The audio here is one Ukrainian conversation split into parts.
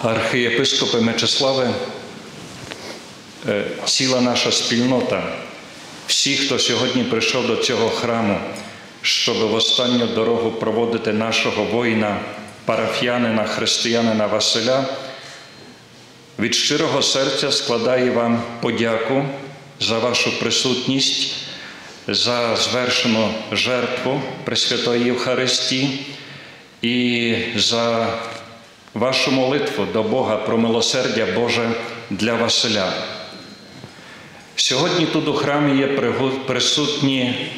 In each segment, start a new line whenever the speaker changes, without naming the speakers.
Архієпископе Мечиславе, ціла наша спільнота, всі, хто сьогодні прийшов до цього храму, щоб в останню дорогу проводити нашого воїна, парафіянина, християнина Василя, від щирого серця складаю вам подяку за вашу присутність, за звершену жертву Пресвятої Євхаристії і за вашу молитву до Бога про милосердя Боже для Василя. Сьогодні тут у храмі є присутні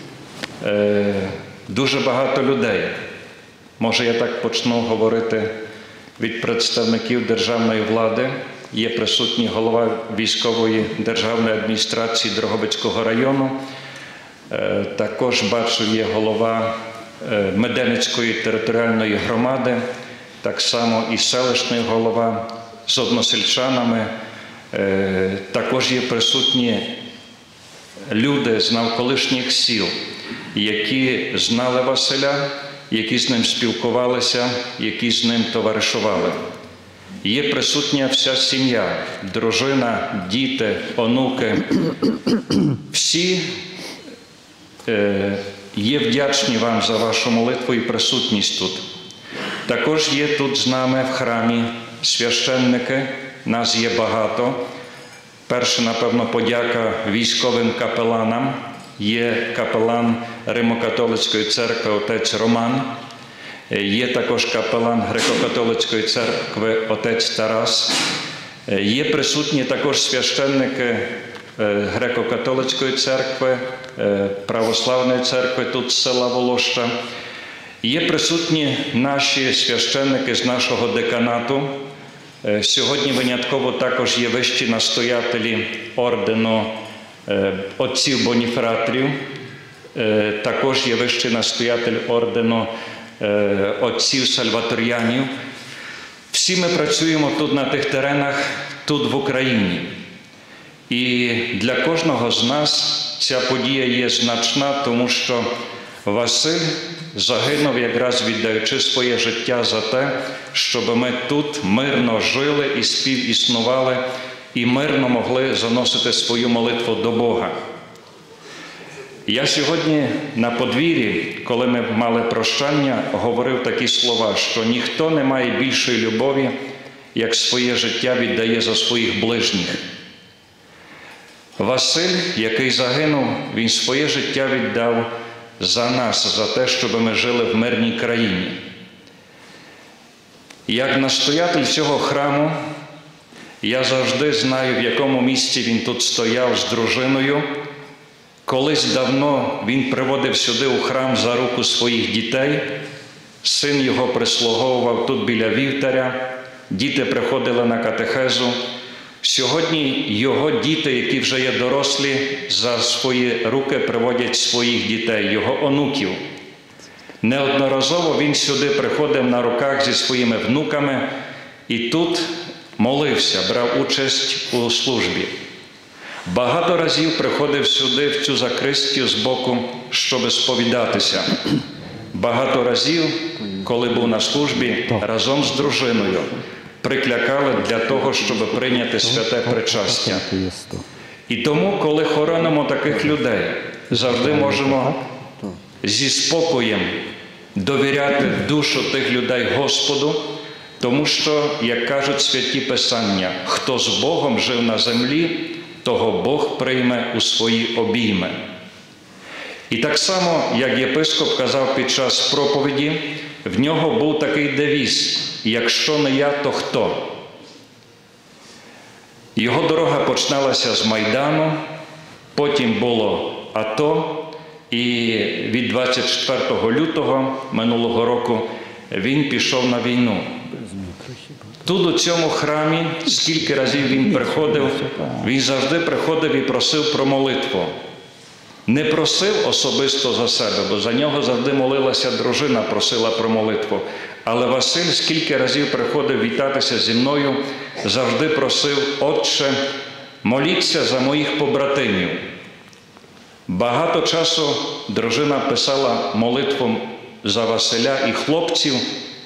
дуже багато людей. Може, я так почну говорити від представників державної влади. Є присутній голова військової державної адміністрації Дрогобицького району. Також, бачу, є голова Меденицької територіальної громади, так само і селищний голова з односельчанами. Також є присутні люди з навколишніх сіл, які знали Василя, які з ним спілкувалися, які з ним товаришували. Є присутня вся сім'я, дружина, діти, онуки. Всі є вдячні вам за вашу молитву і присутність тут. Також є тут з нами в храмі священники, нас є багато. Перше, напевно, подяка військовим капеланам. Є капелан Римо-католицької церкви отець Роман. Є також капелан Греко-католицької церкви отець Тарас. Є присутні також священники Греко-католицької церкви, Православної церкви тут з села Волоща. Є присутні наші священники з нашого деканату. Сьогодні винятково також є вищі настоятелі ордену отців Боніфратрів. Також є вищий настоятель ордену отців Сальваторіанів. Всі ми працюємо тут на тих теренах, тут в Україні. І для кожного з нас ця подія є значна, тому що Василь загинув, якраз віддаючи своє життя за те, щоб ми тут мирно жили і співіснували, і мирно могли заносити свою молитву до Бога. Я сьогодні на подвір'ї, коли ми мали прощання, говорив такі слова, що ніхто не має більшої любові, як своє життя віддає за своїх ближніх. Василь, який загинув, він своє життя віддав за нас, за те, щоб ми жили в мирній країні. Як настоятель цього храму, я завжди знаю, в якому місці він тут стояв з дружиною. Колись давно він приводив сюди у храм за руку своїх дітей. Син його прислуговував тут біля вівтаря. Діти приходили на катехезу. Сьогодні його діти, які вже є дорослі, за свої руки приводять своїх дітей, його онуків. Неодноразово він сюди приходив на руках зі своїми внуками і тут молився, брав участь у службі. Багато разів приходив сюди, в цю закристію збоку, щоб сповідатися. Багато разів, коли був на службі, разом з дружиною приклякали для того, щоб прийняти святе причастя. І тому, коли хоронимо таких людей, завжди можемо зі спокоєм довіряти душу тих людей Господу, тому що, як кажуть святі Писання, хто з Богом жив на землі, того Бог прийме у свої обійми. І так само, як єпископ казав під час проповіді, в нього був такий девіз: «Якщо не я, то хто?». Його дорога починалася з Майдану, потім було АТО, і від 24 лютого минулого року він пішов на війну. Тут у цьому храмі, скільки разів він приходив, він завжди приходив і просив про молитву. Не просив особисто за себе, бо за нього завжди молилася дружина, просила про молитву. Але Василь скільки разів приходив вітатися зі мною, завжди просив: «Отче, моліться за моїх побратимів». Багато часу дружина писала молитву за Василя і хлопців,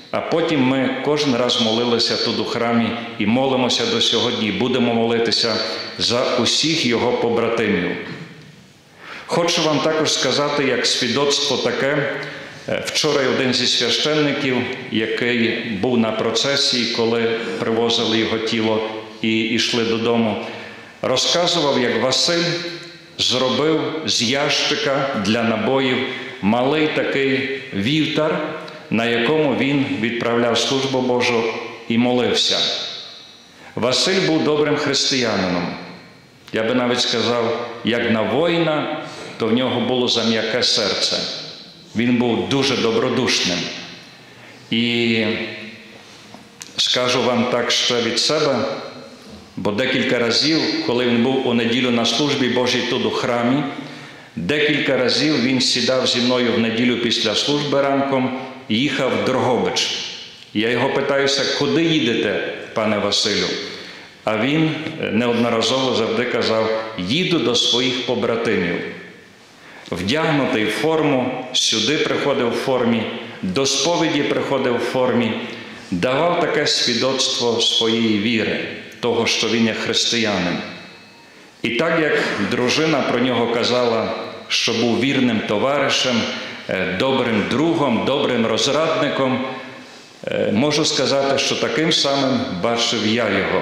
А потім ми кожен раз молилися тут у храмі і молимося до сьогодні, будемо молитися за усіх його побратимів. Хочу вам також сказати, як свідоцтво таке, вчора один зі священників, який був на процесії, коли привозили його тіло і йшли додому, розказував, як Василь зробив з ящика для набоїв малий такий вівтар, на якому він відправляв службу Божу і молився. Василь був добрим християнином. Я би навіть сказав, як на воїна, то в нього було за м'яке серце. Він був дуже добродушним. І скажу вам так ще від себе, бо декілька разів, коли він був у неділю на службі Божій тут у храмі, декілька разів він сідав зі мною в неділю після служби ранком і їхав в Дрогобич. Я його питаюся, куди їдете, пане Василю? А він неодноразово завжди казав, їду до своїх побратимів. Вдягнутий в форму, сюди приходив в формі, до сповіді приходив в формі, давав таке свідоцтво своєї віри, того, що він є християнин. І так, як дружина про нього казала, що був вірним товаришем, добрим другом, добрим розрадником, можу сказати, що таким самим бачив я його.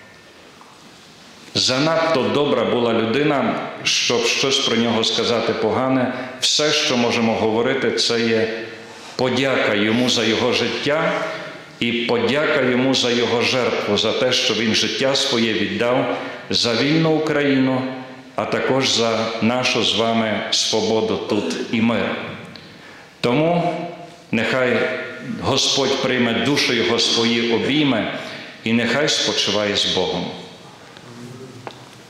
Занадто добра була людина, щоб щось про нього сказати погане. Все, що можемо говорити, це є подяка йому за його життя і подяка йому за його жертву, за те, що він життя своє віддав за вільну Україну, а також за нашу з вами свободу тут і мир. Тому нехай Господь прийме душу його свої обійми і нехай спочиває з Богом.